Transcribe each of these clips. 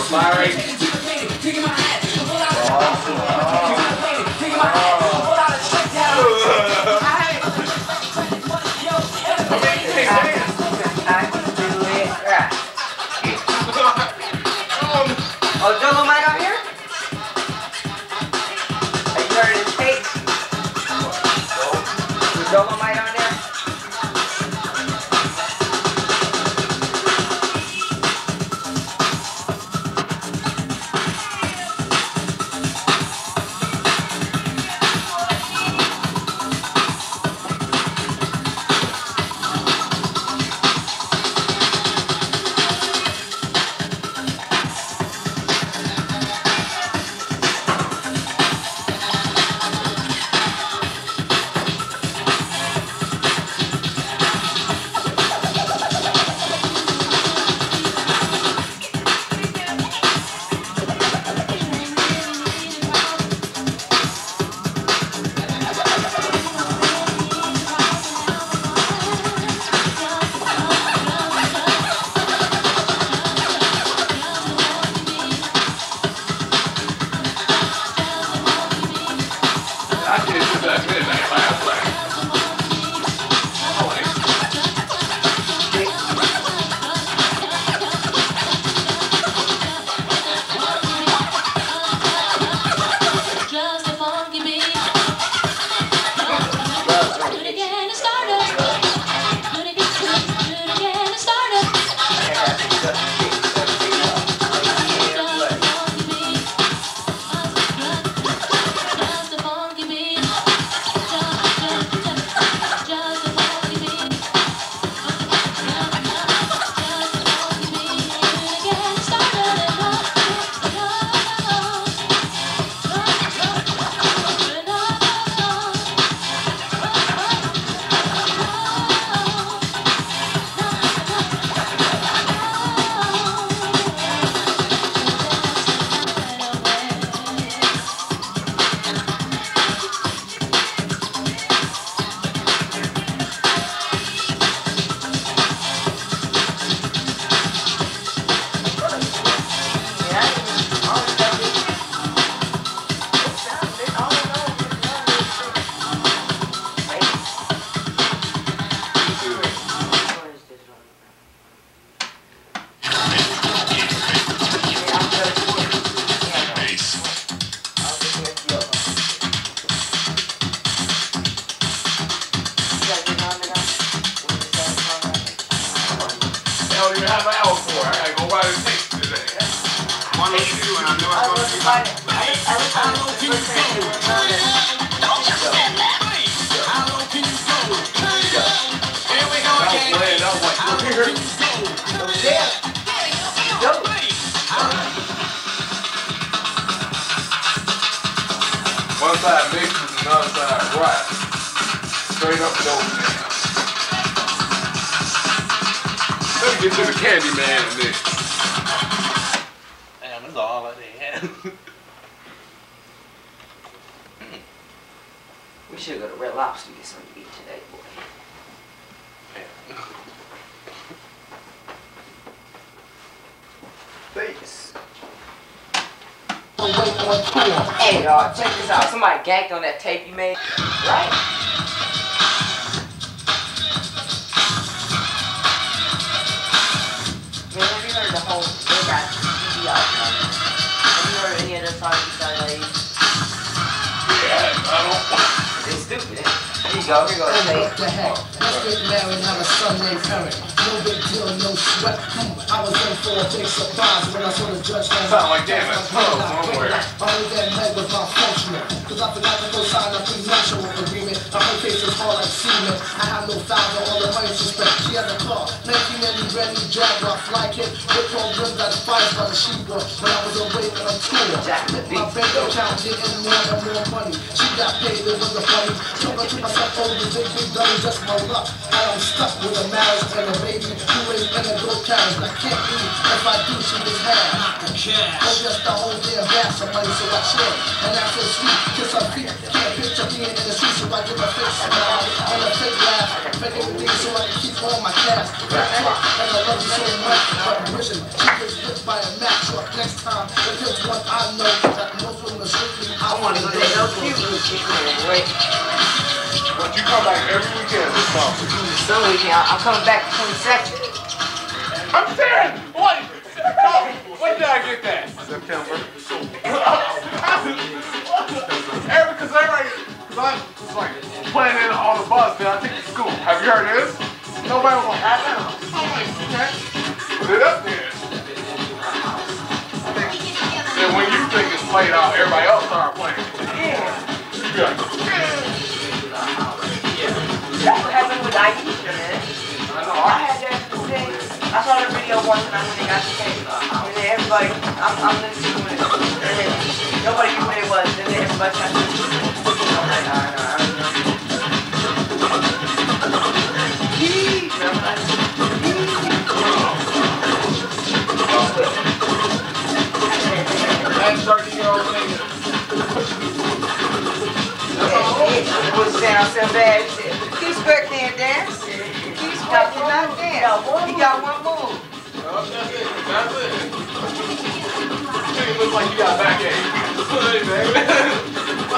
Larry. Oh, Dolomite out here? Have you heard of his tapes? Dolomite on there? One side mixed and another side right. Straight up dope now. Let me get to the candy man in this. Damn, that's all I had. We should go to Red Lobster to get something to eat today, boy. Face. Hey, dog, check this out. Somebody ganked on that tape you made, right? Man, have you heard the whole they got CD out now? Have you heard any of the songs you started to use? Yeah, I don't. It's stupid. Here you go, here you go. What the heck? Let's get married and have a son named Eric. No big deal, no sweat. I was in for a big surprise when I saw the judge. Sound like damn, that's tough somewhere. Only that night was malfunctioning. Cause I forgot to go sign a prenuptial agreement. My whole case was hard like cement. I had no father on the money to spend. She had a car, 1980 brand new Jaguar fly kit. With all rims that fires by the sheepboard. When I was away on a tour, my bank account getting more and more money. She got paid, it wasn't funny. Took her to myself over the big dummy, just my luck. I am stuck with a marriage and a baby who is in a go carriage. I can't leave if I do, she was had. cash. Oh, just the whole damn gas of money, so I chill. And that's so sweet, kiss her feet. Can't picture being in the street, so I give a fake smile and a fake laugh. Make everything so I can keep all my cash. And I love you so much, but I'm wishing she gets hit by a Mack truck next time. But here's one I know that most women are strictly I want to go to those people. Wait. But you come back every weekend this month. Some weekend, I'm coming back the 22nd. I'm saying, what? When did I get that? September. Because everybody, I'm just like playing in on the bus, man. I take you to school. Have you heard this? Nobody was like, I know. I'm like, okay. Put it up there. Then when you think it's played out, everybody else start playing. Yeah. You be like, That's what happened with Aisha, man. I know. I had that today. I saw the video once and I when they got the cake. And then everybody, I'm listening to it. And then nobody knew what it was. And then everybody tried to do it. I'm like, nah. That 30-year-old nigga. It was sound so bad. Keep squirting and dance. Keep squirting and dance. You got one move. That's it. That's it. You look like you got backache. Hey, baby.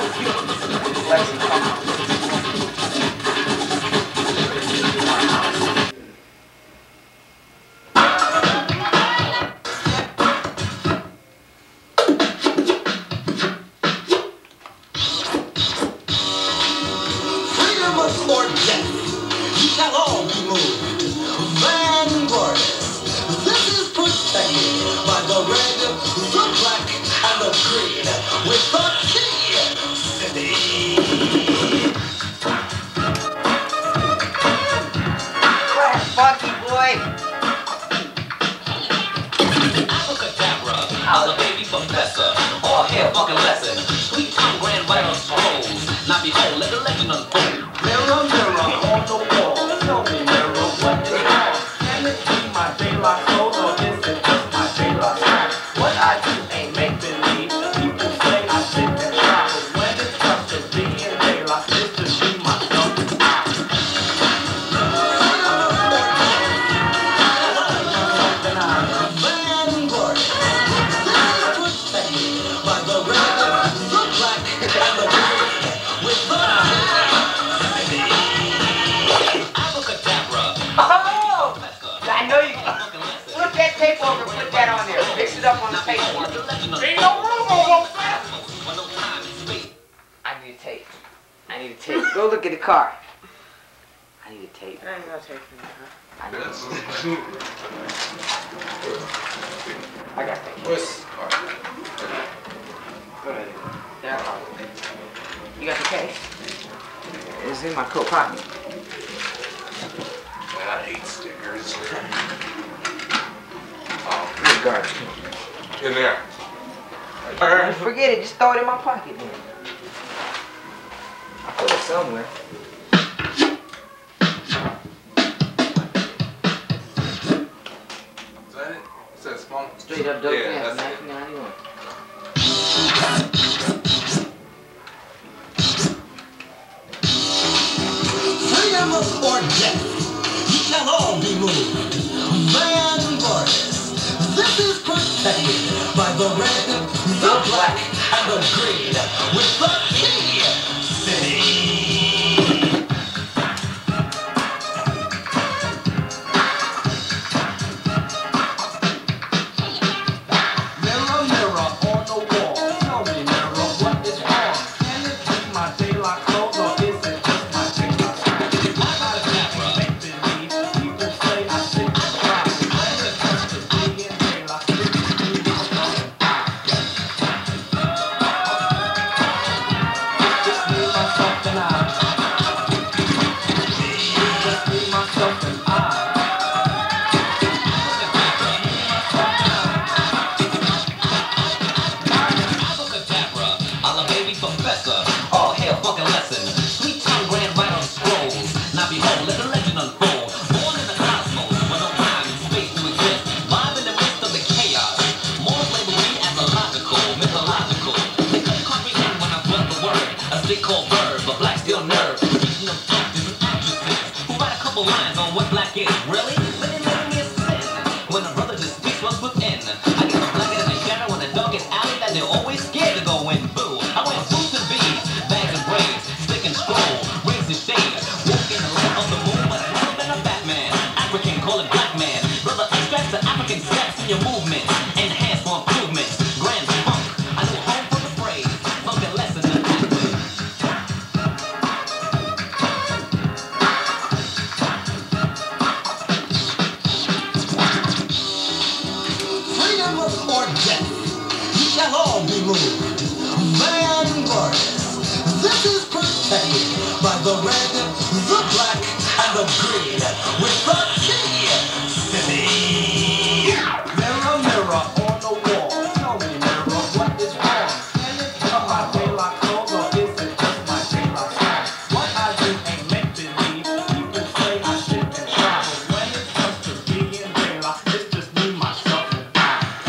or death, ye shall all be moved. Van Glorious, this is protected by the red, the black, and the green, with the key city. Funky boy. Abracadabra, I'm the baby professor, or hair fucking lesson. Sweet tongue grand vital scrolls. Now behold, let the legend unfold. Mirror, mirror on the wall, tell me, mirror, what is wrong? Can it be my daylight clothes, or is it just my daylight snack? What I do ain't make believe. People say I sit and try, but when it comes to being daylight, it's to be myself. Van Glorious, this is protected by the red, the black, and the green, with the Abracadabra, Oh! I know you. Flip that tape over and put that on there. Mix it up on the tape. Ain't no room on both sides. I need a tape. I need a tape. Go look at the car. I need a tape. I ain't no tape in there, huh? I need I got that. What's Go ahead. There. You got the case? It's in my coat pocket. I hate stickers. Good garbage. In there. Don't forget it. Just throw it in my pocket then. I put it somewhere. Is that it? It says funk. Straight up dope Yeah, dance, that's it. 1991. freedom or death, ye shall all be moved. Van Glorious, this is protected by the red, the black, and the green, with the key city. Mirror, mirror on the wall, tell me, mirror, what is wrong? Can it be my daylight clothes, or is it just my daylight snack? I make believe. People say I sit and try. When it comes to being daylight, it's me myself and I. It's I get a blanket in the shadow in the darkest alley that they're always scared to go in. Boo! I wear boots and beads, bags and braids, stick and scroll, rings and shades. Walk in the light of the moon, but rather than a Batman. African, call it black man. Brother, extract the African steps in your movement. Enhance for improvements. Grand funk, I know home for the phrase. Funk a lesson in that way. Freedom or death, we shall all be moved. Man versus. This is protected by the red, the black, and the green. With the T-City. Mirror, mirror on the wall, tell me, mirror, what is wrong? Can it be my daylight clothes or is it just my daylight song? What I do ain't make believe. People say I sit and try, but when it comes to being daylight, it's just me, myself, and I.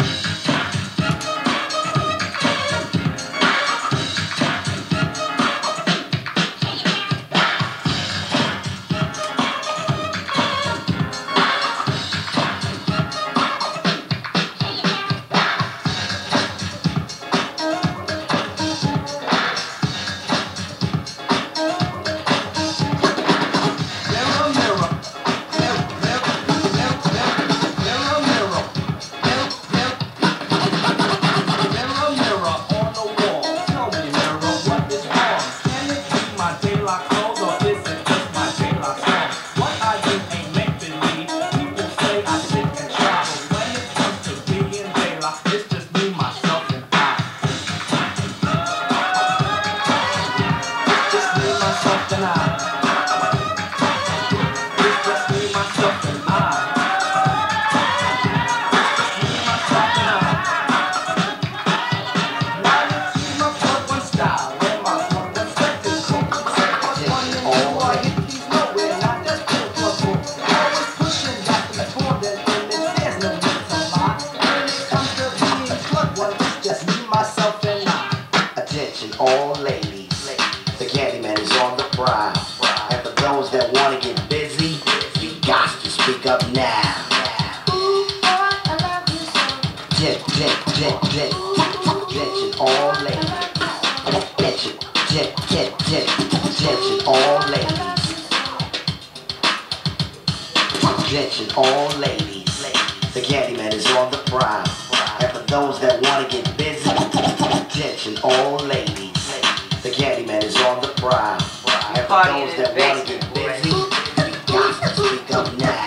All ladies, the Candyman is on the prowl. And for those that want to get busy, you got to speak up now. Attention, all ladies. Attention, all ladies. Attention, all ladies. The Candyman is on the prowl. And for those that want to get busy, attention, all ladies. The Candyman is on the prowl. And for those that want to get busy, you got to speak up now.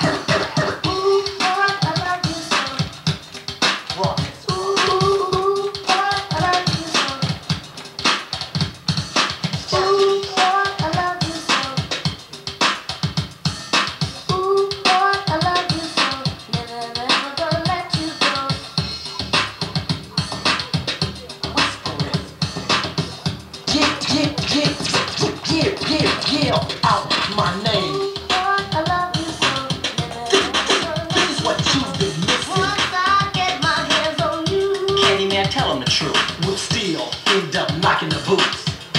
Give out my name. This is what you've been missing. Candyman, tell him the truth. We'll still end up knocking the boots.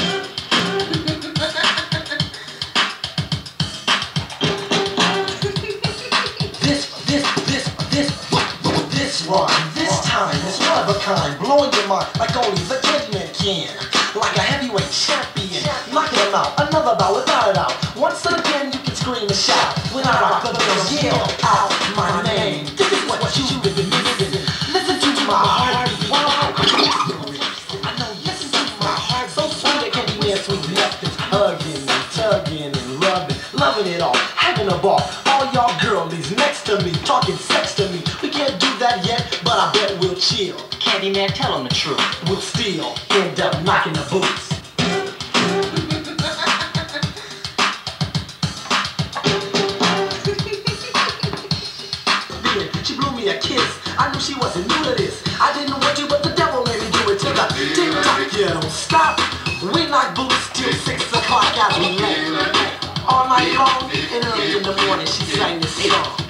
This one, this time is one of a kind, blowing your mind like only the Candyman can. Like a heavyweight champion, knocking them out, another bout without a doubt. Once again you can scream and shout, when I rock the bells, yell out my name. This is what you've been missing. Listen to my heartbeat. I know, listen to my heart, so sweet that Candyman sweet nothing. Hugging and tugging and rubbing, loving it all, having a ball. All y'all girlies next to me, talking sex to me. We can't do that yet, but I bet we'll chill. Candyman, tell him the truth. We'll still end up knocking the boots. She blew me a kiss. I knew she wasn't new to this. I didn't want to, but the devil made me do it to the tick-tock. You don't stop. We knock boots till 6 o'clock as we lay. All night long and early in the morning she sang this song.